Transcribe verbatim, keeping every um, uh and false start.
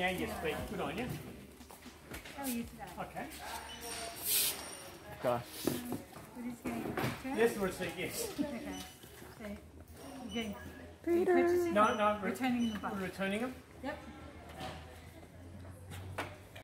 and you speak. Good on you. How are you today? Okay. Go. Um, we're just getting a return? Yes, the receipt, yes. Okay. So, you're getting... Peter. Purchasing No, or no, re returning the budge? returning them. Yep.